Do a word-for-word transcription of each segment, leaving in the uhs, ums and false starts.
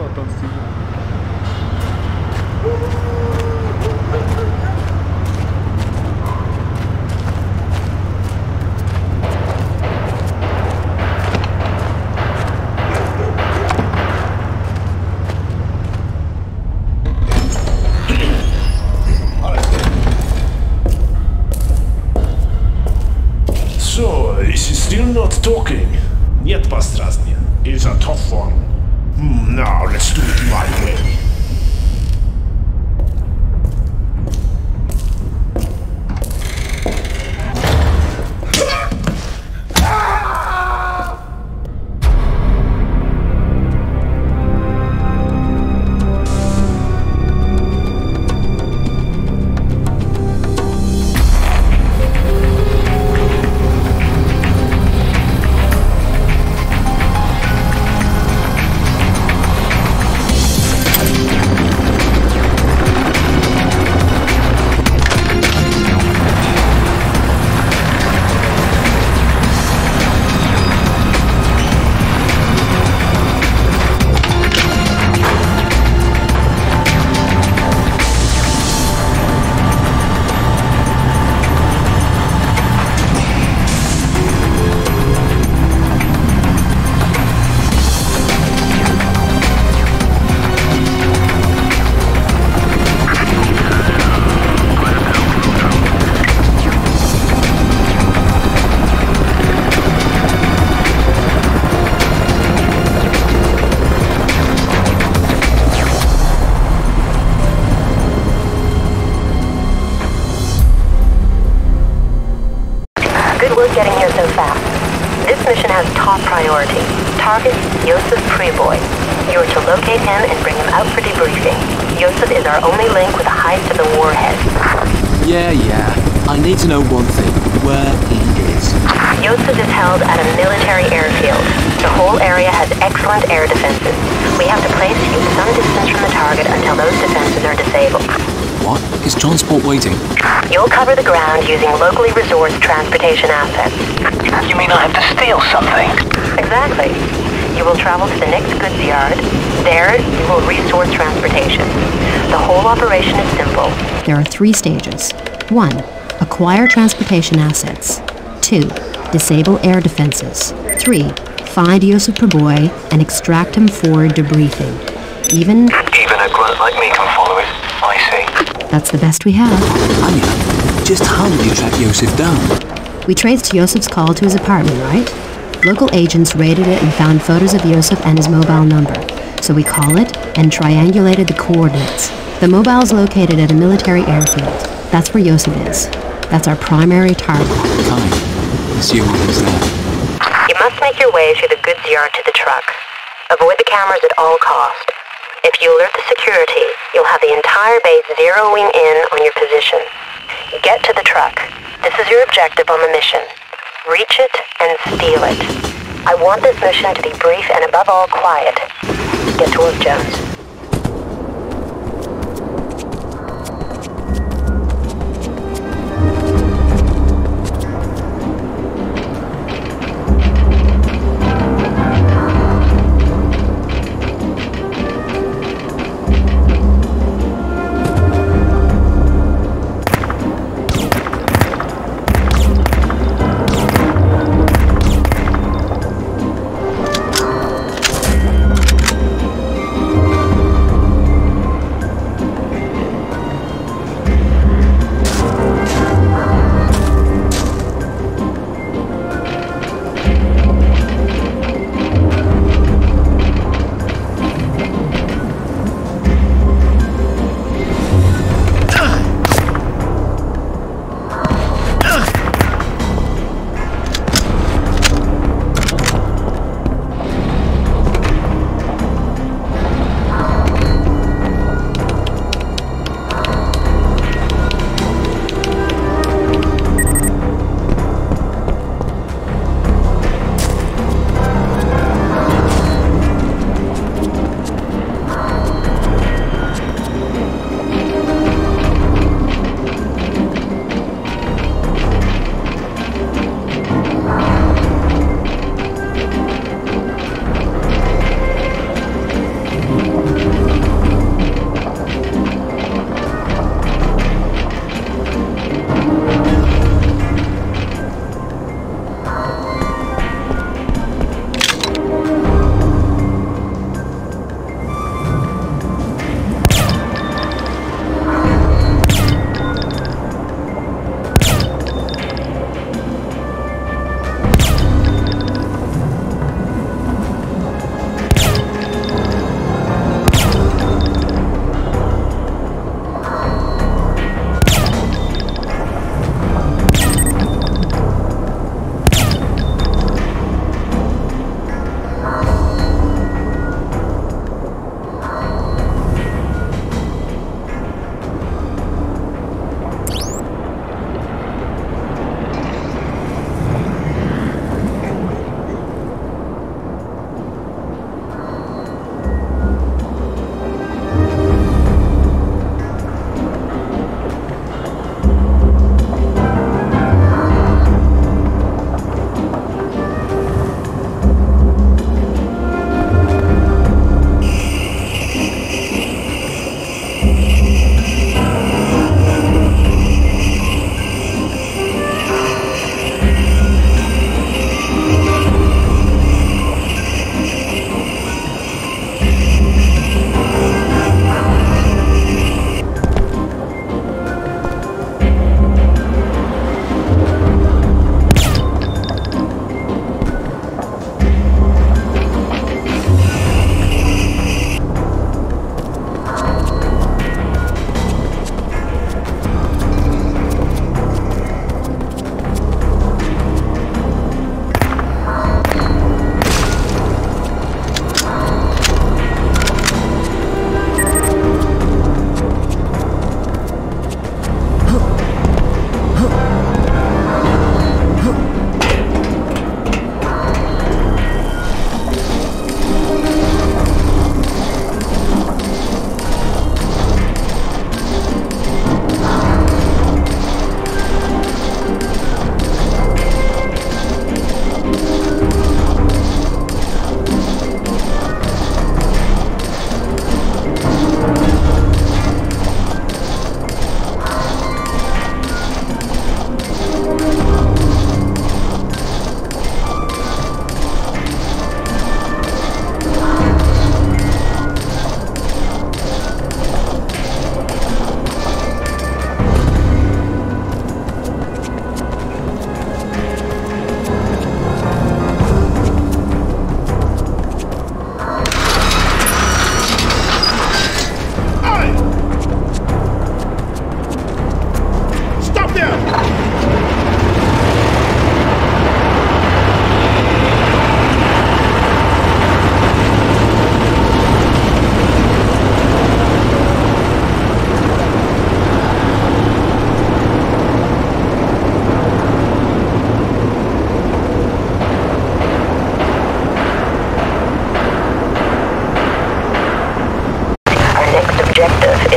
tan sicher. So, is he still not talking? Нет, пострастнее. It's a tough one. Hmm, now, let's do it my way. Getting here so fast. This mission has top priority. Target, Jach Priboi. You are to locate him and bring him out for debriefing. Joseph is our only link with a heist of the Warhead. Yeah, yeah. I need to know one thing. Where he is. Joseph is held at a military airfield. The whole area has excellent air defenses. We have to place you some distance from the target until those defenses are disabled. What? Is transport waiting? You'll cover the ground using locally resourced transportation assets. You mean I have to steal something? Exactly. You will travel to the next goods yard. There, you will resource transportation. The whole operation is simple. There are three stages. One, acquire transportation assets. Two, disable air defenses. Three, find Jach Priboi and extract him for debriefing. Even... Even a grunt like me can follow it. I see. That's the best we have. Anya, just how did you track Joseph down? We traced Joseph's call to his apartment, right? Local agents raided it and found photos of Joseph and his mobile number. So we call it and triangulated the coordinates. The mobile's located at a military airfield. That's where Joseph is. That's our primary target. Fine. Assume he's there. You must make your way through the goods yard to the truck. Avoid the cameras at all cost. If you alert the security, you'll have the entire base zeroing in on your position. Get to the truck. This is your objective on the mission. Reach it and steal it. I want this mission to be brief and above all quiet. Get to work, Jones.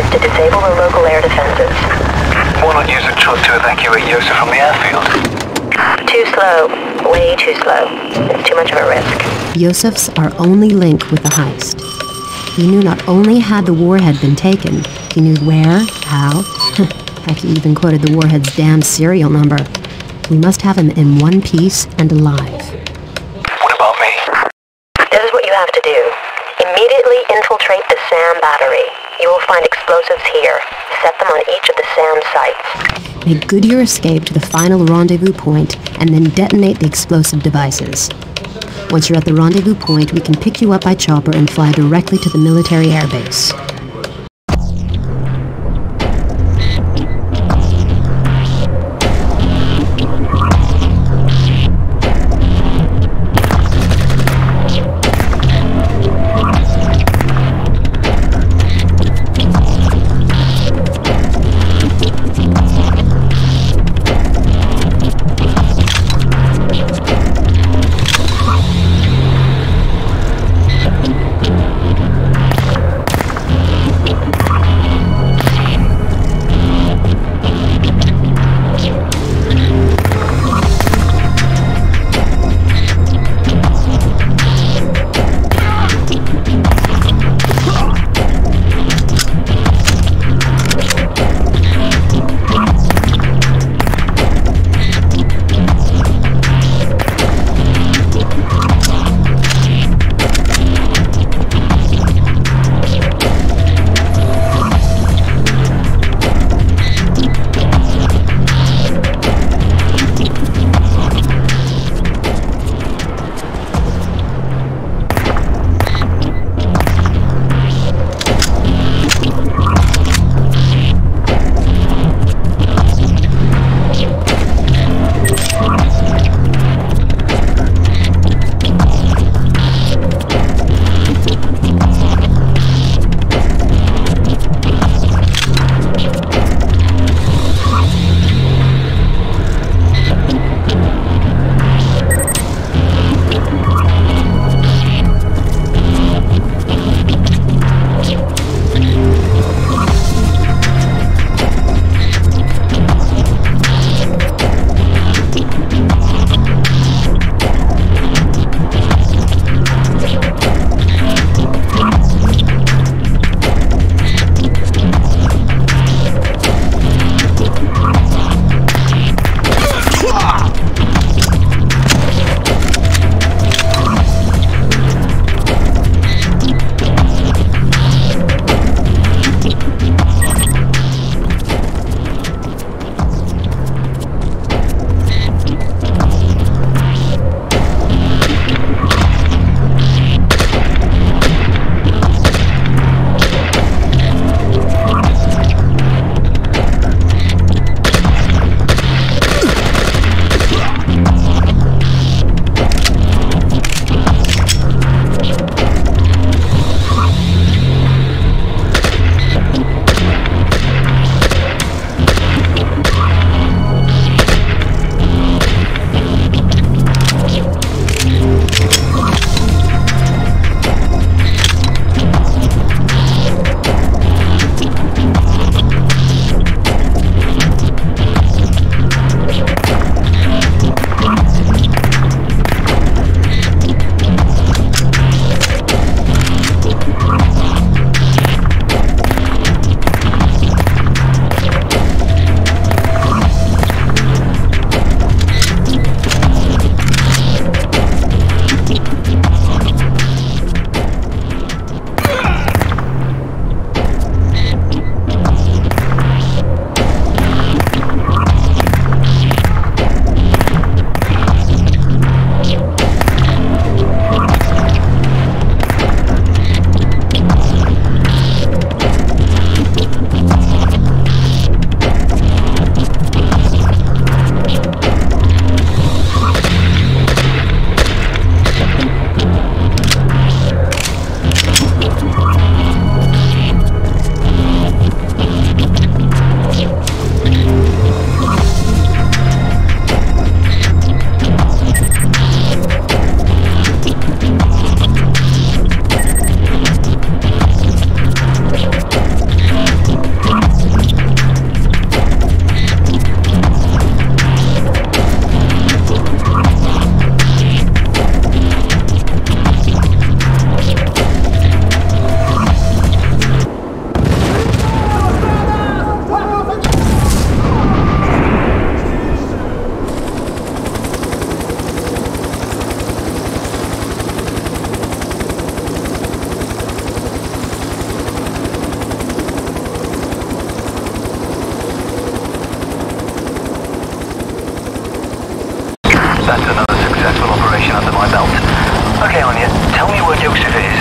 to disable the local air defenses. Why not use a truck to evacuate Yosef from the airfield? Too slow. Way too slow. It's too much of a risk. Yosef's our only link with the heist. He knew not only had the Warhead been taken, he knew where, how. Heck, he even quoted the Warhead's damn serial number. We must have him in one piece and alive. What about me? This is what you have to do. Immediately infiltrate the SAM battery. You will find explosives here. Set them on each of the SAM sites. Make good your escape to the final rendezvous point and then detonate the explosive devices. Once you're at the rendezvous point, we can pick you up by chopper and fly directly to the military airbase.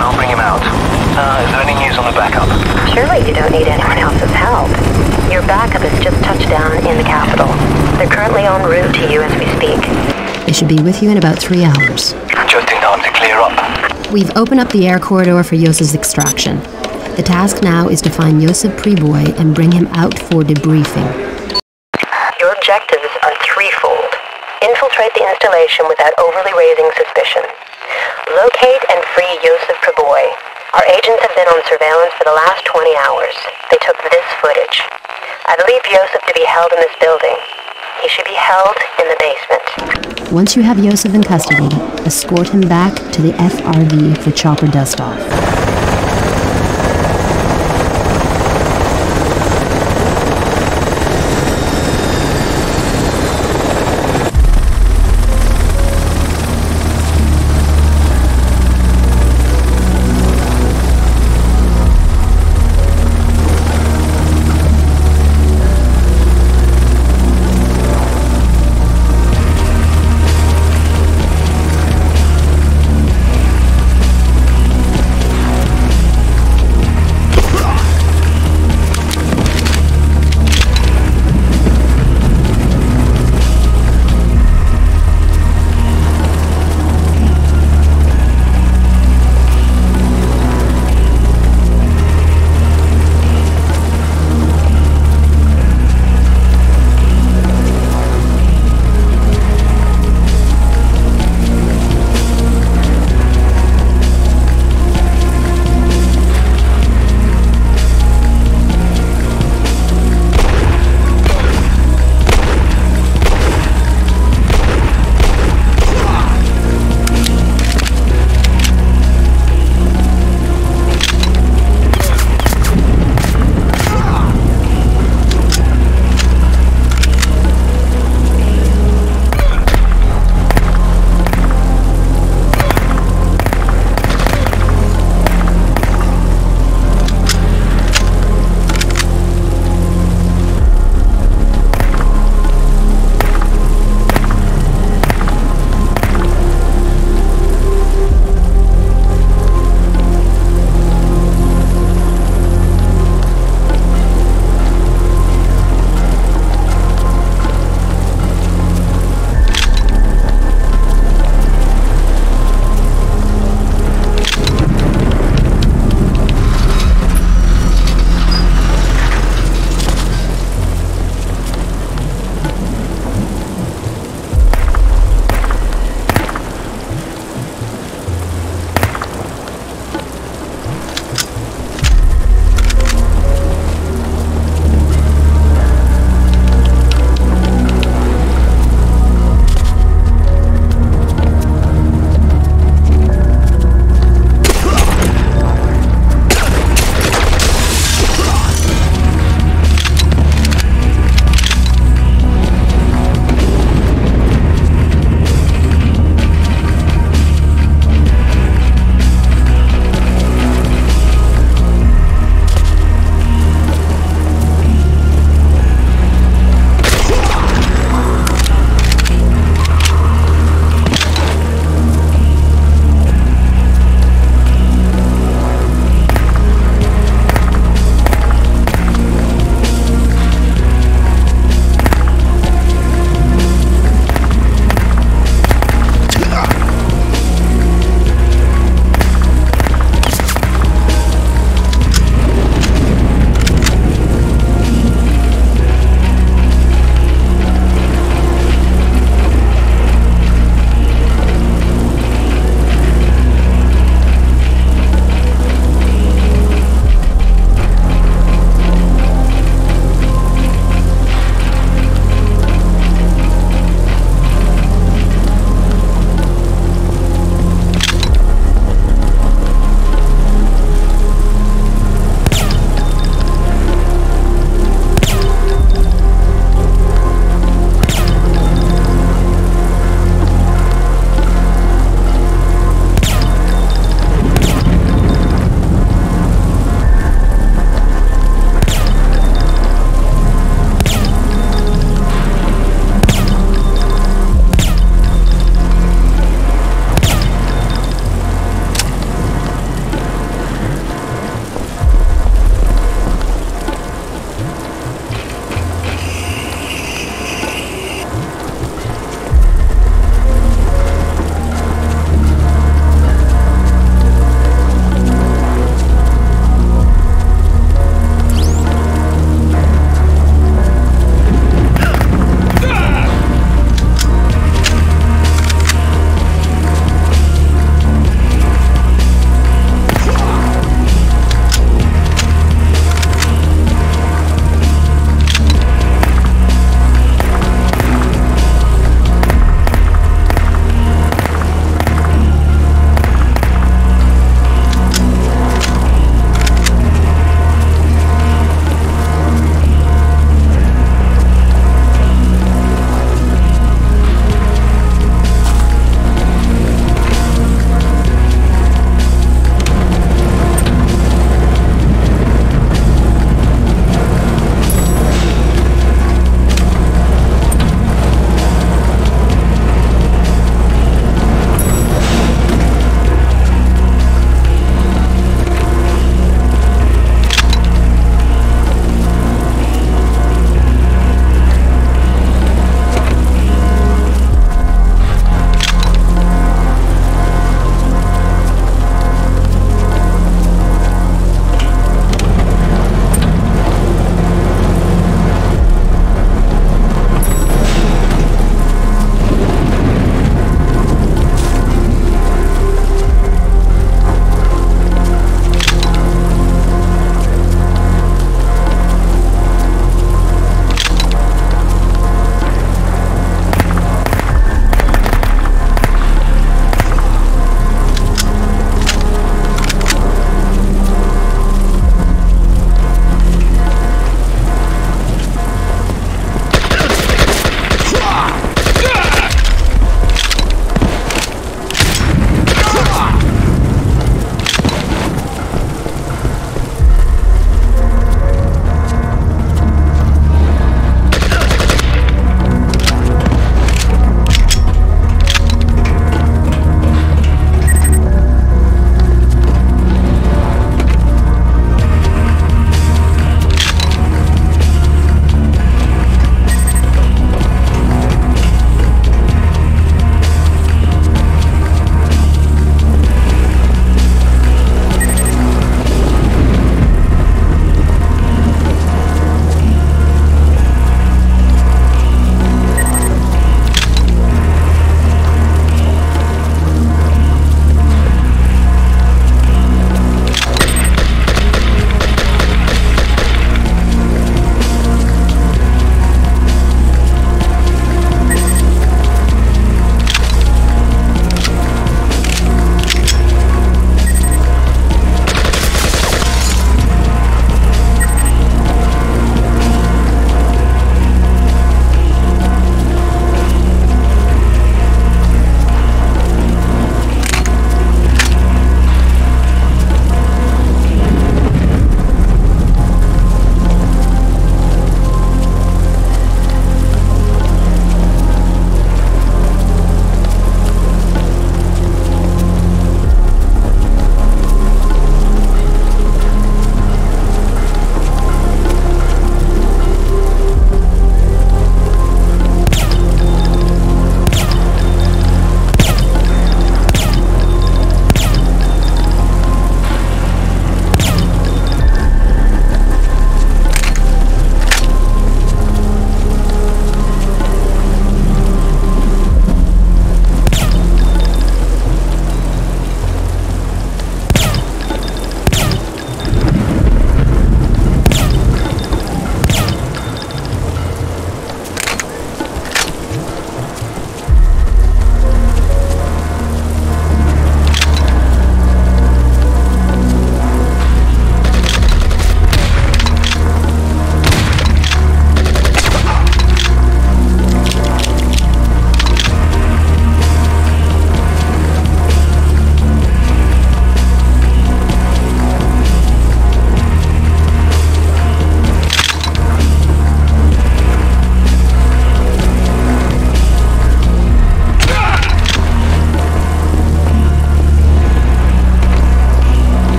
and I'll bring him out. Uh, is there any news on the backup? Surely you don't need anyone else's help. Your backup has just touched down in the capital. They're currently en route to you as we speak. They should be with you in about three hours. Just in time to clear up. We've opened up the air corridor for Yosef's extraction. The task now is to find Jach Priboi and bring him out for debriefing. Your objectives are threefold. Infiltrate the installation without overly raising suspicion. Locate and free Jach Priboi. Our agents have been on surveillance for the last twenty hours. They took this footage. I believe Joseph to be held in this building. He should be held in the basement. Once you have Joseph in custody, escort him back to the F R V for chopper dust-off.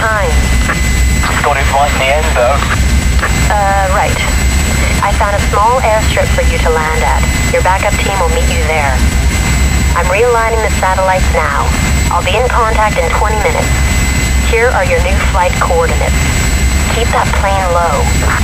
time? Got it right in the end, though. Uh, right. I found a small airstrip for you to land at. Your backup team will meet you there. I'm realigning the satellites now. I'll be in contact in twenty minutes. Here are your new flight coordinates. Keep that plane low.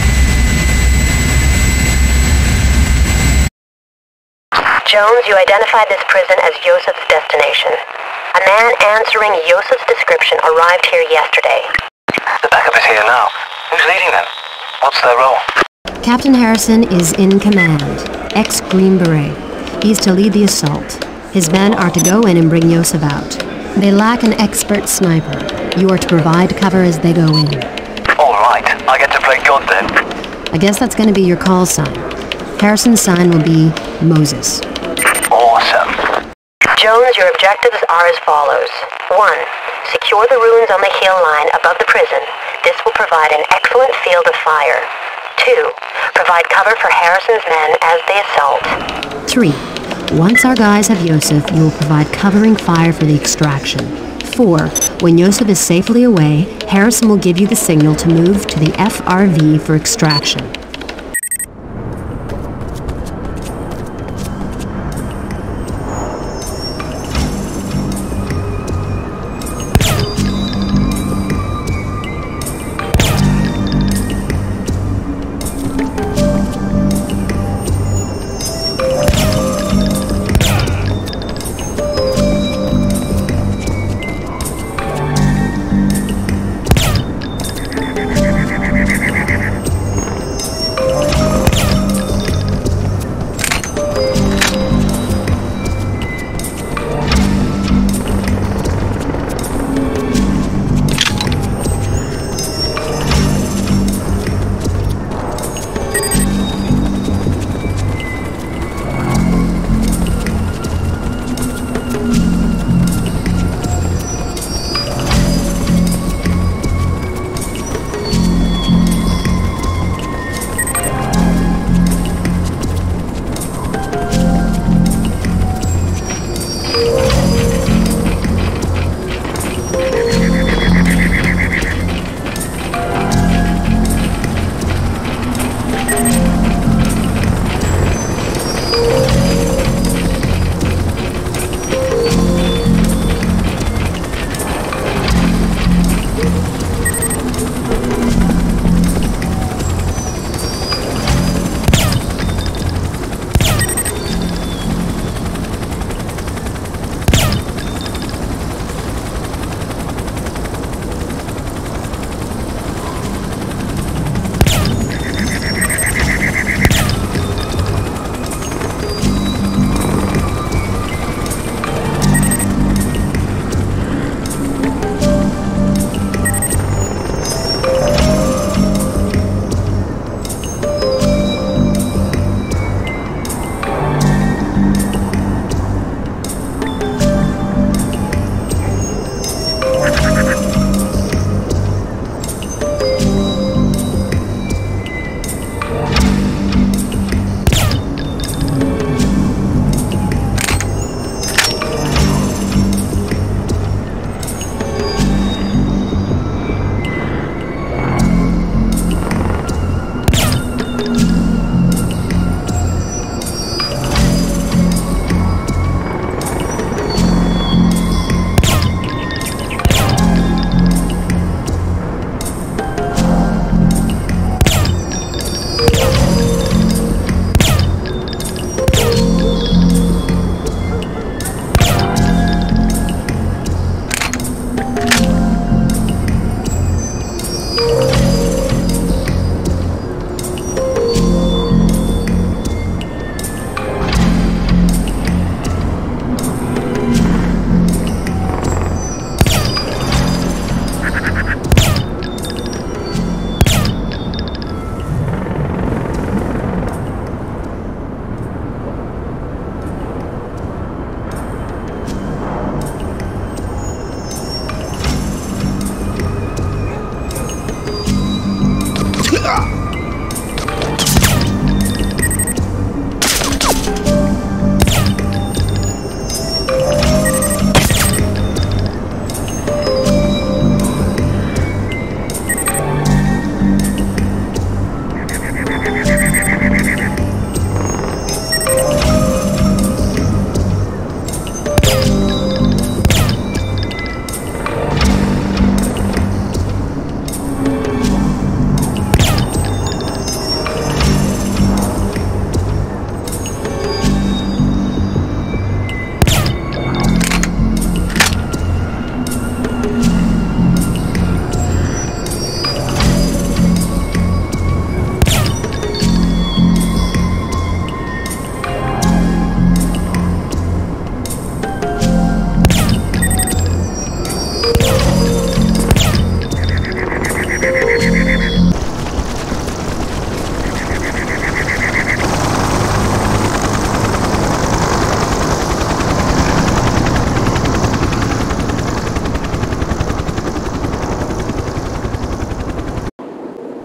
Jones, you identified this prison as Yosef's destination. A man answering Yosef's description arrived here yesterday. The backup is here now. Who's leading them? What's their role? Captain Harrison is in command, ex-Green Beret. He's to lead the assault. His men are to go in and bring Yosef out. They lack an expert sniper. You are to provide cover as they go in. All right, I get to play God then. I guess that's going to be your call sign. Harrison's sign will be Moses. Awesome. Jones, your objectives are as follows. One, secure the ruins on the hill line above the prison. This will provide an excellent field of fire. Two, provide cover for Harrison's men as they assault. Three, once our guys have Yosef, you will provide covering fire for the extraction. Four, when Yosef is safely away, Harrison will give you the signal to move to the F R V for extraction.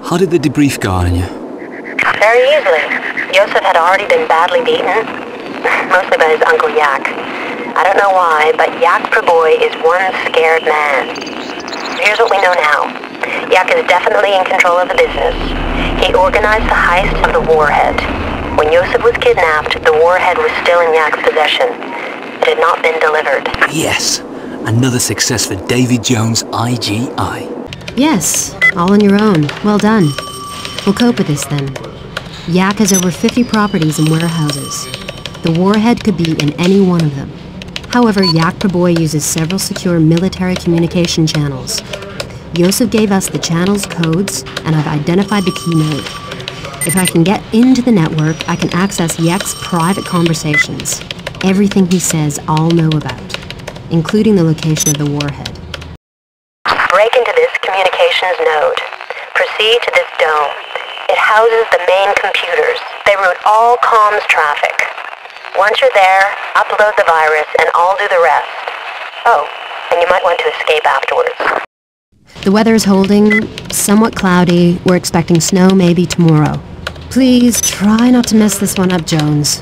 How did the debrief go, Anya? Very easily. Joseph had already been badly beaten, mostly by his uncle Jach. I don't know why, but Jach Priboi is one scared man. Here's what we know now. Jach is definitely in control of the business. He organized the heist of the Warhead. When Joseph was kidnapped, the Warhead was still in Jach's possession. It had not been delivered. Yes, another success for Davy Jones' I G I. Yes, all on your own. Well done. We'll cope with this then. Jach has over fifty properties and warehouses. The Warhead could be in any one of them. However, Jach Priboi uses several secure military communication channels. Joseph gave us the channel's codes, and I've identified the key node. If I can get into the network, I can access Jach's private conversations. Everything he says, I'll know about, including the location of the Warhead. Break into this communications node. Proceed to this dome. It houses the main computers. They route all comms traffic. Once you're there, upload the virus and I'll do the rest. Oh, and you might want to escape afterwards. The weather is holding, somewhat cloudy. We're expecting snow maybe tomorrow. Please try not to mess this one up, Jones.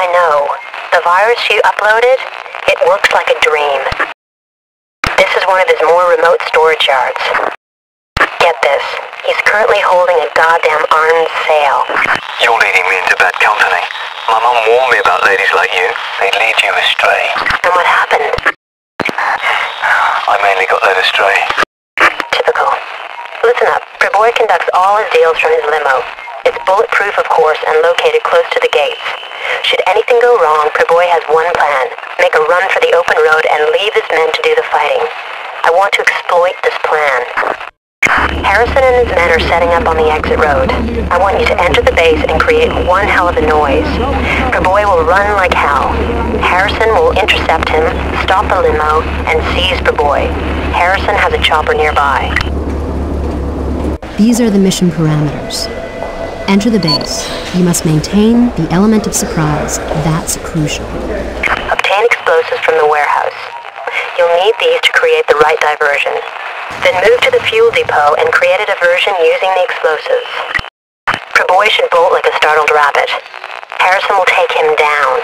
I know. The virus you uploaded, it works like a dream. This is one of his more remote storage yards. Get this. He's currently holding a goddamn armed sale. You're leading me into bad company. My mum warned me about ladies like you. They lead you astray. And what happened? I mainly got led astray. Typical. Listen up. Priboi conducts all his deals from his limo. It's bulletproof, of course, and located close to the gates. Should anything go wrong, Priboi has one plan. Make a run for the open road and leave his men to do the fighting. I want to exploit this plan. Harrison and his men are setting up on the exit road. I want you to enter the base and create one hell of a noise. Priboi will run like hell. Harrison will intercept him, stop the limo, and seize Priboi. Harrison has a chopper nearby. These are the mission parameters. Enter the base. You must maintain the element of surprise. That's crucial. Obtain explosives from the warehouse. You'll need these to create the right diversion. Then move to the fuel depot and create a diversion using the explosives. Priboi should bolt like a startled rabbit. Harrison will take him down.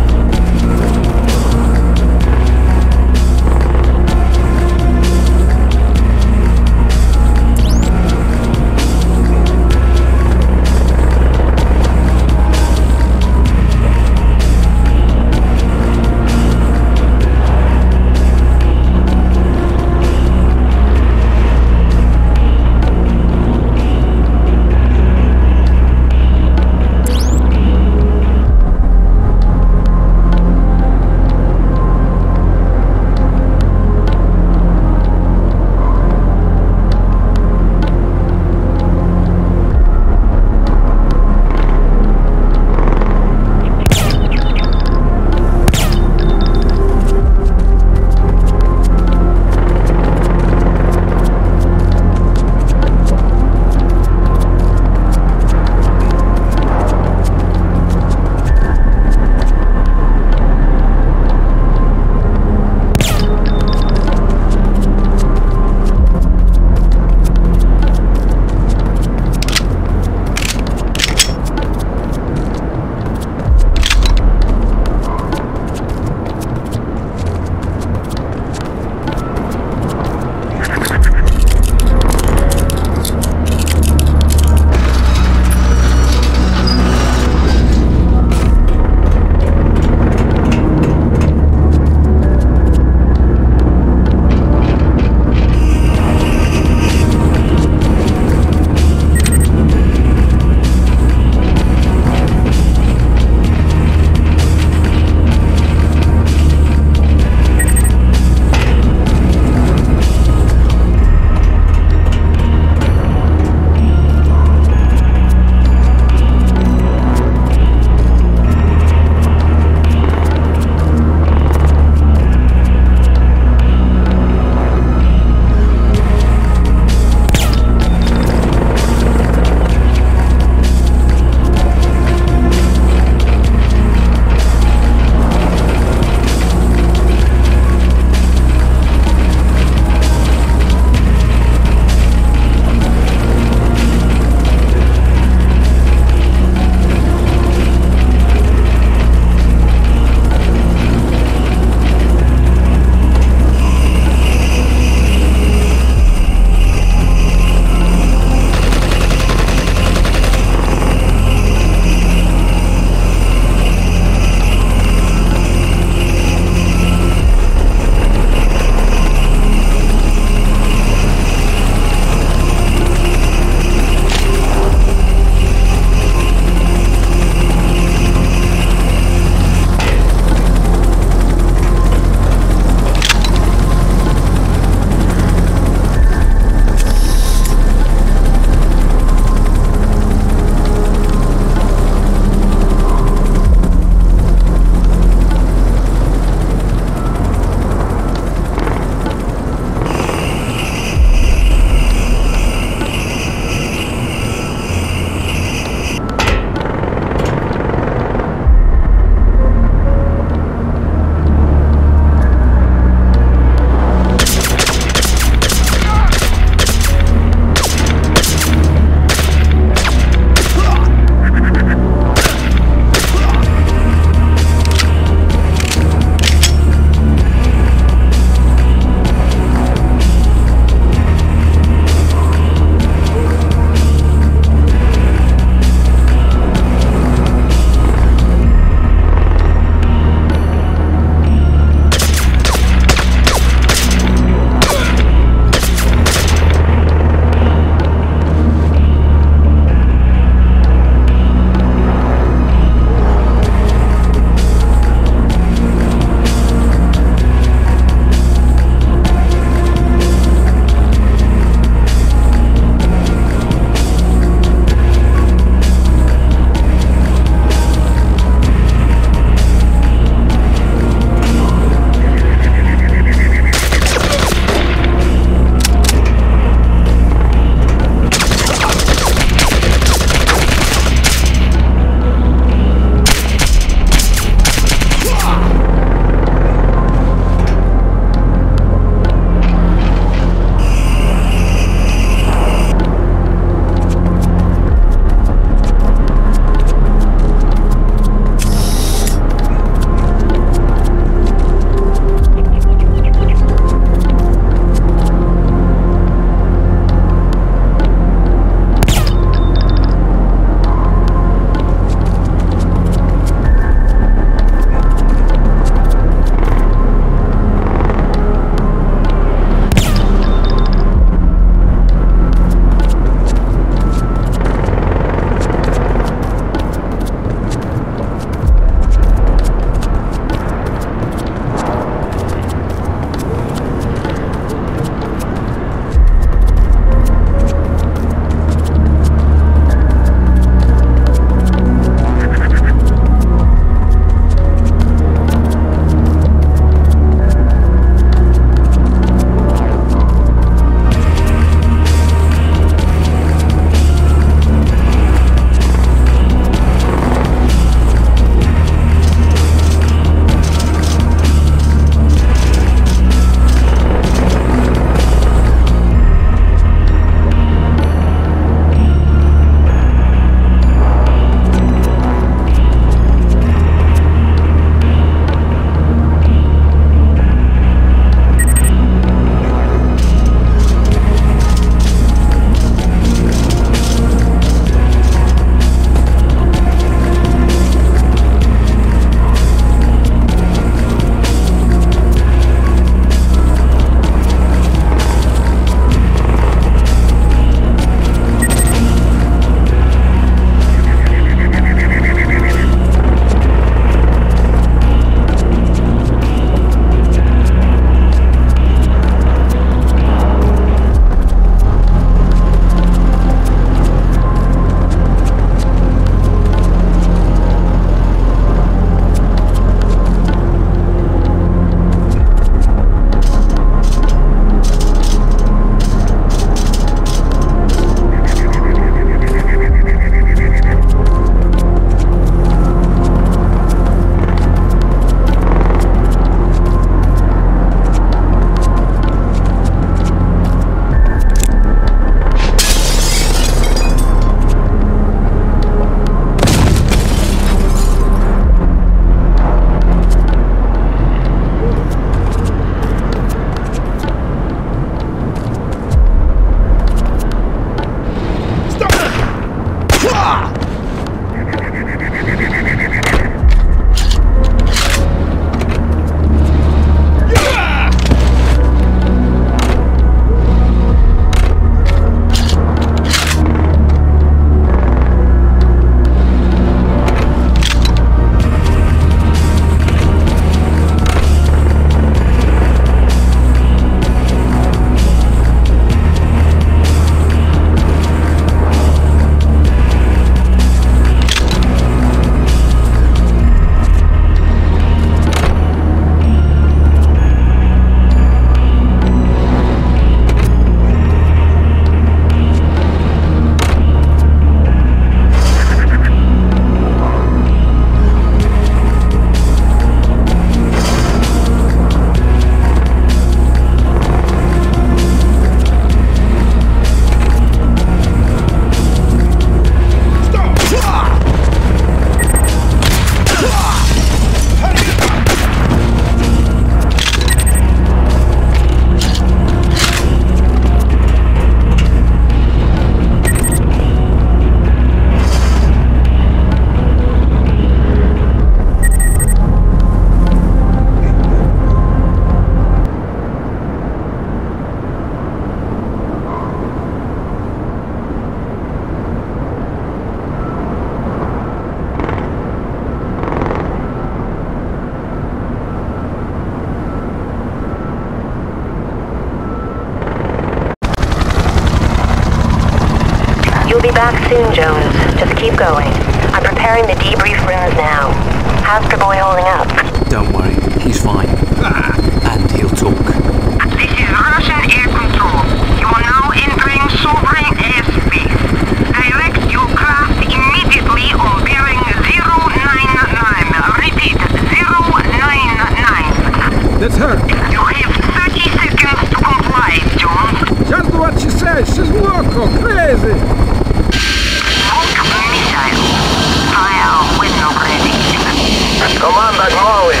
soon, Jones. Just keep going. I'm preparing the debrief rooms now. How's Priboi holding up? Don't worry, he's fine. And he'll talk. This is Russian air control. You are now entering sovereign airspace. Direct your craft immediately on bearing zero nine nine. Repeat, zero nine nine. That's her. You have thirty seconds to comply, Jones. Just do what she says. She's loco, crazy. Smoke missile. Fire when ready. Команда Гмовый!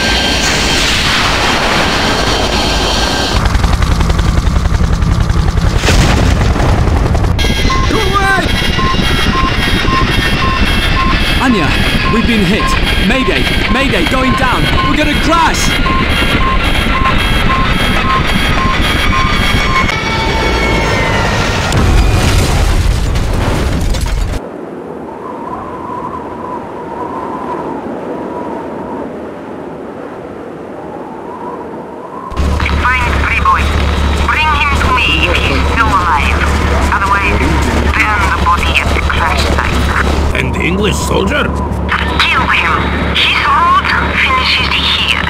Anya, we've been hit. Mayday, Mayday, going down. We're gonna crash. Find Priboi. Bring him to me if he's still alive. Otherwise, burn the body at the crash site. And the English soldier? Kill him. His route finishes here.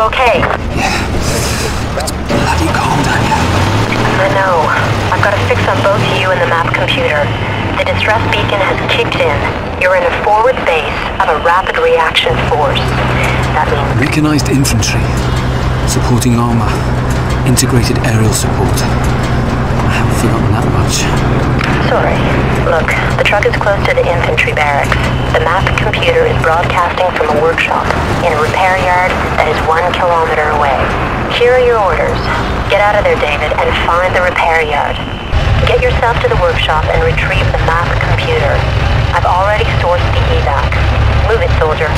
okay? Yeah. It's bloody cold, Anya. I know. I've got a fix on both you and the map computer. The distress beacon has kicked in. You're in a forward base of a rapid reaction force. That means... Mechanized infantry. Supporting armor. Integrated aerial support. I haven't forgotten that much. Sorry. Look, the truck is close to the infantry barracks. The map computer is broadcasting from a workshop in a repair yard that is one kilometer away. Here are your orders. Get out of there, David, and find the repair yard. Get yourself to the workshop and retrieve the map computer. I've already sourced the evac. Move it, soldier.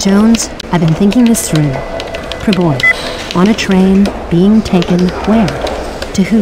Jones, I've been thinking this through. Priboi, on a train, being taken where? To who?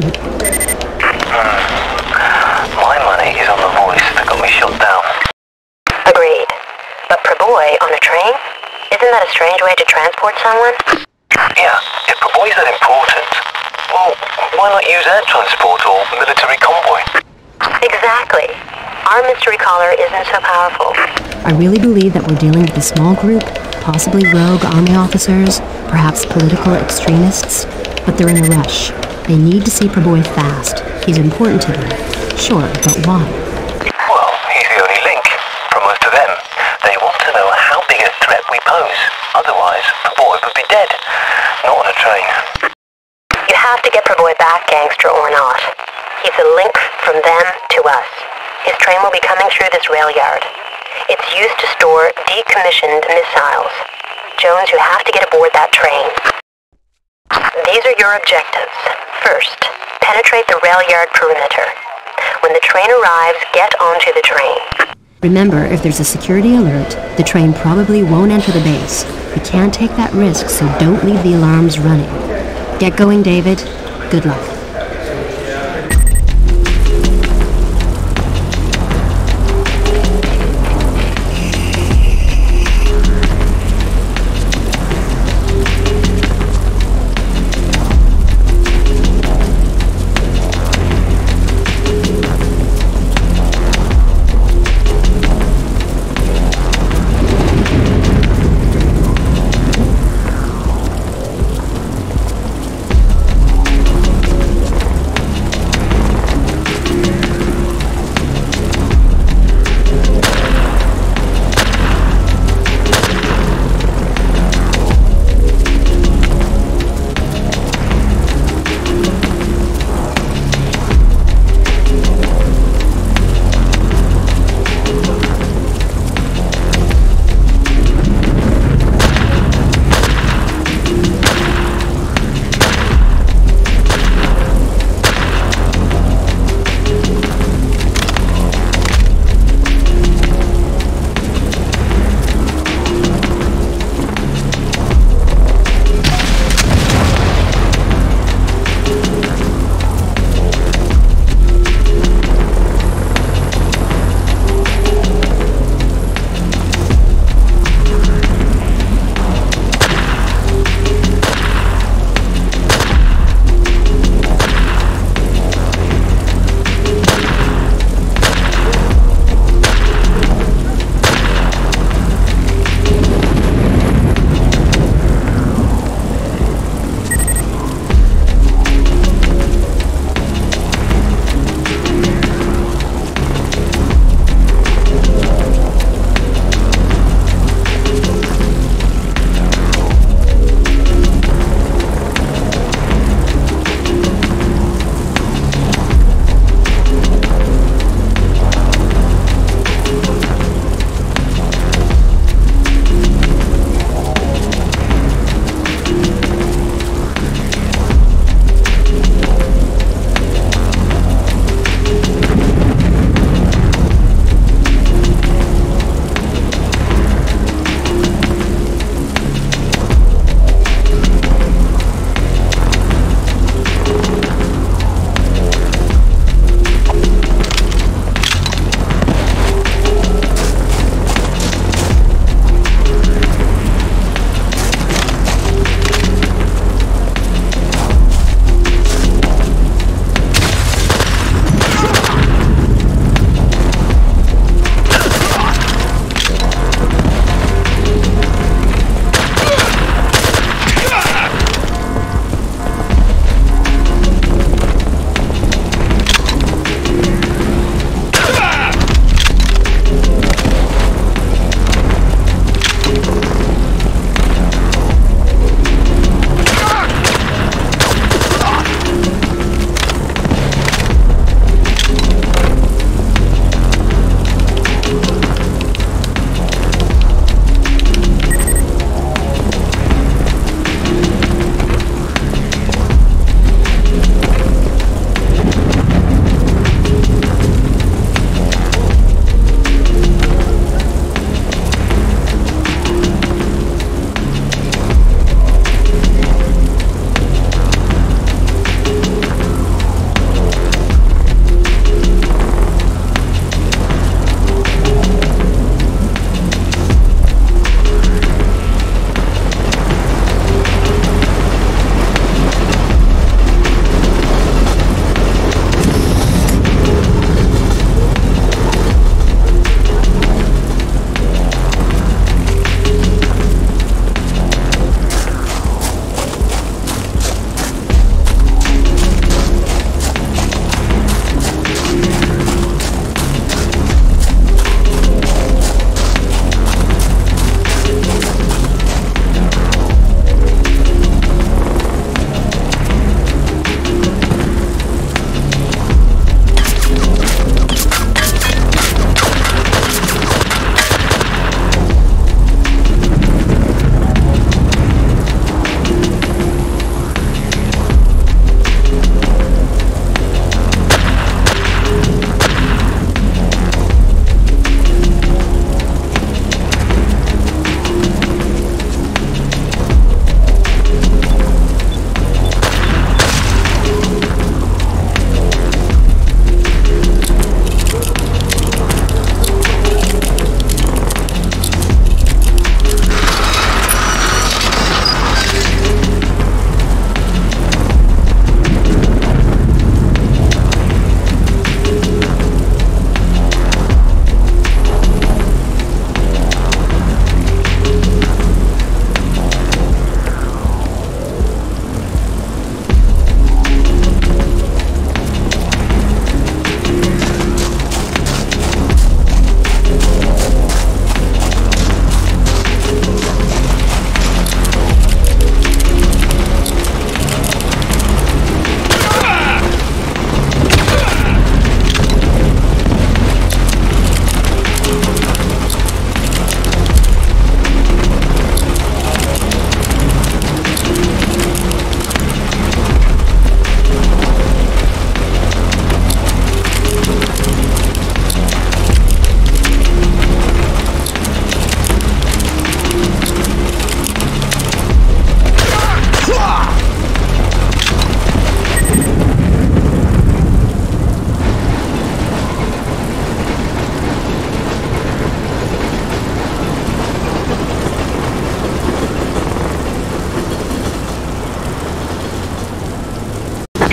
My money is on the voice that got me shot down. Agreed. But Priboi on a train? Isn't that a strange way to transport someone? Yeah, if Priboi's that important, well, why not use air transport or military convoy? Exactly. Our mystery caller isn't so powerful. I really believe that we're dealing with a small group, possibly rogue army officers, perhaps political extremists, but they're in a rush. They need to see Priboi fast. He's important to them. Sure, but why? Well, he's the only link. For most of them, they want to know how big a threat we pose. Otherwise, Priboi would be dead. Not on a train. You have to get Priboi back, gangster or not. He's a link from them to us. His train will be coming through this rail yard. It's used to store decommissioned missiles. Jones, you have to get aboard that train. These are your objectives. First, penetrate the rail yard perimeter. When the train arrives, get onto the train. Remember, if there's a security alert, the train probably won't enter the base. We can't take that risk, so don't leave the alarms running. Get going, David. Good luck.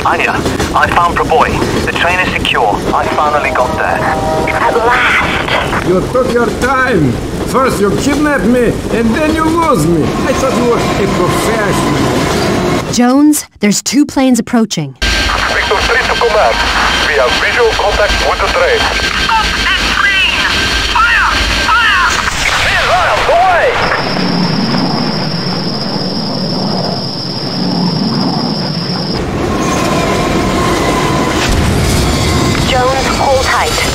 Anya, I found Priboi. The train is secure. I finally got there. At last. You took your time. First you kidnap me, and then you lose me. I thought you were a professional. Jones, there's two planes approaching. Victor three to command. We have visual contact with the train. Stop this train! Fire! Fire! Missiles away! Jones, hold tight.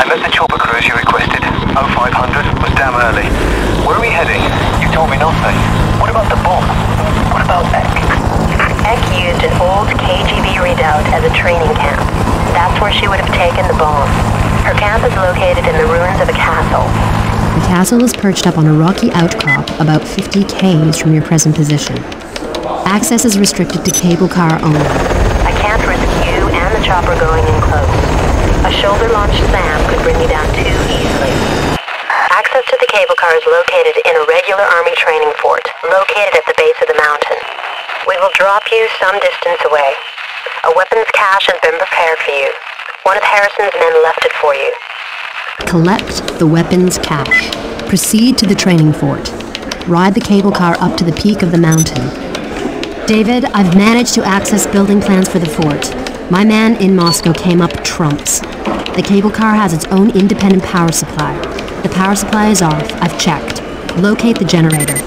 I met the chopper cruise you requested. oh five hundred was damn early. Where are we heading? You told me nothing. What about the bomb? What about Eck? Eck used an old K G B redoubt as a training camp. That's where she would have taken the bomb. Her camp is located in the ruins of a castle. The castle is perched up on a rocky outcrop about fifty kays from your present position. Access is restricted to cable car only. I can't risk you and the chopper going in close. A shoulder-launched SAM could bring you down too easily. Access to the cable car is located in a regular army training fort, located at the base of the mountain. We will drop you some distance away. A weapons cache has been prepared for you. One of Harrison's men left it for you. Collect the weapons cache. Proceed to the training fort. Ride the cable car up to the peak of the mountain. David, I've managed to access building plans for the fort. My man in Moscow came up trumps. The cable car has its own independent power supply. The power supply is off. I've checked. Locate the generator.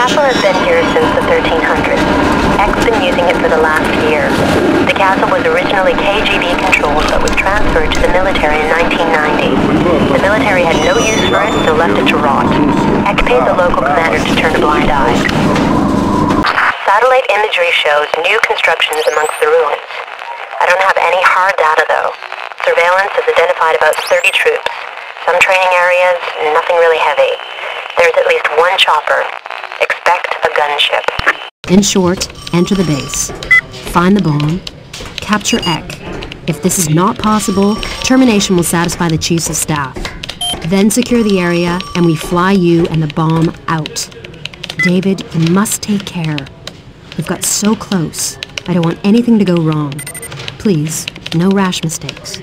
castle has been here since the thirteen hundreds. X been using it for the last year. The castle was originally K G B controlled but was transferred to the military in nineteen ninety. The military had no use for it, so left it to rot. X paid the local commander to turn a blind eye. Satellite imagery shows new constructions amongst the ruins. I don't have any hard data though. Surveillance has identified about thirty troops. Some training areas, nothing really heavy. There's at least one chopper. Expect a gunship. In short, enter the base. Find the bomb. Capture Ek. If this is not possible, termination will satisfy the chiefs of staff. Then secure the area, and we fly you and the bomb out. David, you must take care. We've got so close. I don't want anything to go wrong. Please, no rash mistakes.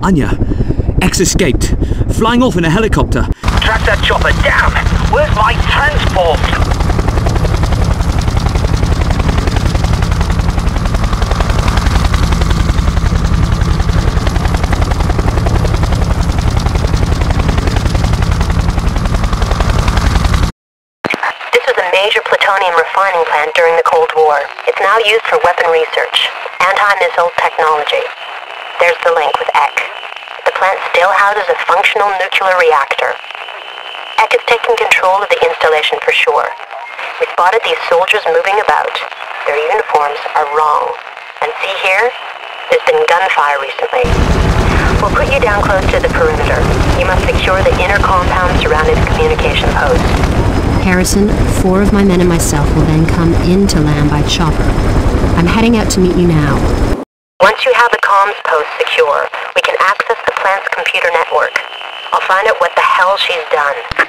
Anya. X escaped, flying off in a helicopter. Track that chopper down! Where's my transport? This was a major plutonium refining plant during the Cold War. It's now used for weapon research, anti-missile technology. There's the link with E C. The plant still houses a functional nuclear reactor. E C is taking control of the installation for sure. We spotted these soldiers moving about. Their uniforms are wrong. And see here? There's been gunfire recently. We'll put you down close to the perimeter. You must secure the inner compound surrounding the communication post. Harrison, four of my men and myself will then come into land by chopper. I'm heading out to meet you now. Once you have the comms post secure, we can access the plant's computer network. I'll find out what the hell she's done.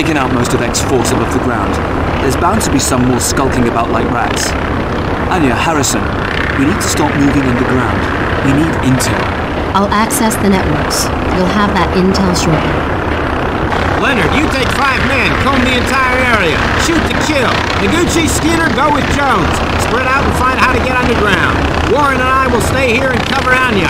taken out most of X force above the ground. There's bound to be some more skulking about like rats. Anya, Harrison, we need to stop moving underground. We need intel. I'll access the networks. You'll have that intel shortly. Leonard, you take five men, comb the entire area. Shoot to kill. Noguchi, Skinner, go with Jones. Spread out and find how to get underground. Warren and I will stay here and cover Anya.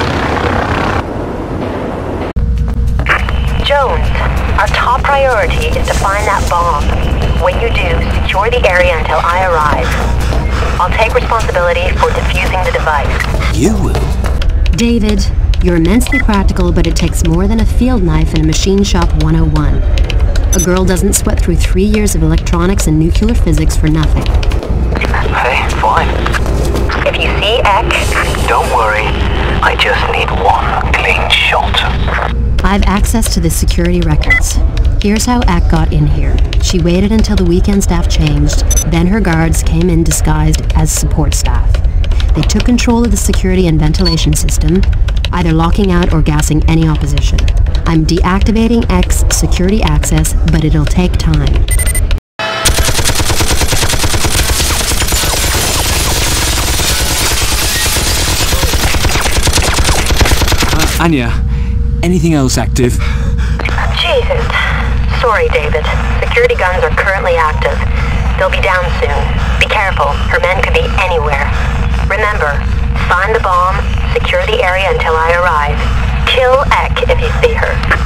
Jones, our top priority is to find that bomb. When you do, secure the area until I arrive. I'll take responsibility for defusing the device. You will? David, you're immensely practical, but it takes more than a field knife in a machine shop one oh one. A girl doesn't sweat through three years of electronics and nuclear physics for nothing. Hey, fine. If you see X... Don't worry. I just need one clean shot. I've access to the security records. Here's how Ak got in here. She waited until the weekend staff changed, then her guards came in disguised as support staff. They took control of the security and ventilation system, either locking out or gassing any opposition. I'm deactivating X security access, but it'll take time. Uh, Anya, anything else active? Jesus. Sorry, David. Security guns are currently active. They'll be down soon. Be careful. Her men could be anywhere. Remember, find the bomb, secure the area until I arrive. Kill Ek if you see her.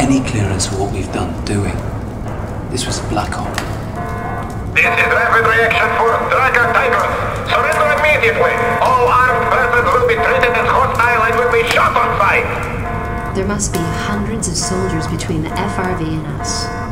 any clearance for what we've done, do we? This was a black hole. This is rapid reaction for Dragon Tigers. Surrender immediately. All armed persons will be treated as hostile and will be shot on sight. There must be hundreds of soldiers between the F R V and us.